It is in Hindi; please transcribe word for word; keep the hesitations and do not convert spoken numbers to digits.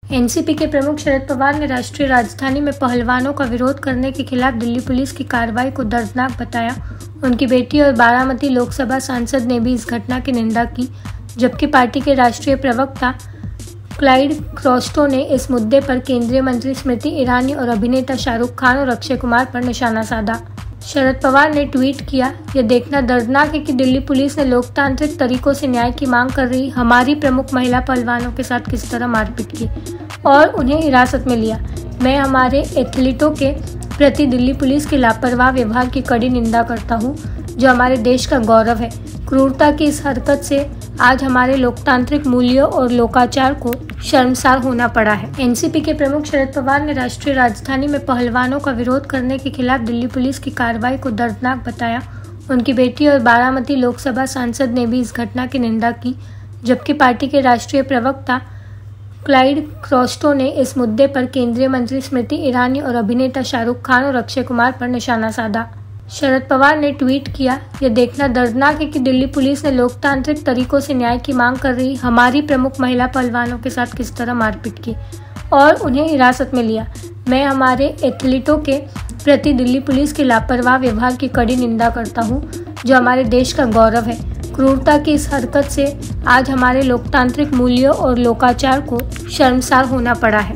एनसीपी के प्रमुख शरद पवार ने राष्ट्रीय राजधानी में पहलवानों का विरोध करने के खिलाफ दिल्ली पुलिस की कार्रवाई को दर्दनाक बताया। उनकी बेटी और बारामती लोकसभा सांसद ने भी इस घटना की निंदा की, जबकि पार्टी के राष्ट्रीय प्रवक्ता क्लाइड क्रॉस्टो ने इस मुद्दे पर केंद्रीय मंत्री स्मृति ईरानी और अभिनेता शाहरुख खान और अक्षय कुमार पर निशाना साधा। शरद पवार ने ट्वीट किया, यह देखना दर्दनाक है कि दिल्ली पुलिस ने लोकतांत्रिक तरीकों से न्याय की मांग कर रही हमारी प्रमुख महिला पहलवानों के साथ किस तरह मारपीट की और उन्हें हिरासत में लिया। मैं हमारे एथलीटों के प्रति दिल्ली पुलिस के लापरवाह व्यवहार की कड़ी निंदा करता हूं, जो हमारे देश का गौरव है। क्रूरता की इस हरकत से आज हमारे लोकतांत्रिक मूल्यों और लोकाचार को शर्मसार होना पड़ा है। एनसीपी के प्रमुख शरद पवार ने राष्ट्रीय राजधानी में पहलवानों का विरोध करने के खिलाफ दिल्ली पुलिस की कार्रवाई को दर्दनाक बताया। उनकी बेटी और बारामती लोकसभा सांसद ने भी इस घटना की निंदा की, जबकि पार्टी के राष्ट्रीय प्रवक्ता क्लाइड क्रॉस्टो ने इस मुद्दे पर केंद्रीय मंत्री स्मृति ईरानी और अभिनेता शाहरुख खान और अक्षय कुमार पर निशाना साधा। शरद पवार ने ट्वीट किया, यह देखना दर्दनाक है कि दिल्ली पुलिस ने लोकतांत्रिक तरीकों से न्याय की मांग कर रही हमारी प्रमुख महिला पहलवानों के साथ किस तरह मारपीट की और उन्हें हिरासत में लिया। मैं हमारे एथलीटों के प्रति दिल्ली पुलिस के लापरवाह व्यवहार की कड़ी निंदा करता हूं, जो हमारे देश का गौरव है। क्रूरता की इस हरकत से आज हमारे लोकतांत्रिक मूल्यों और लोकाचार को शर्मसार होना पड़ा है।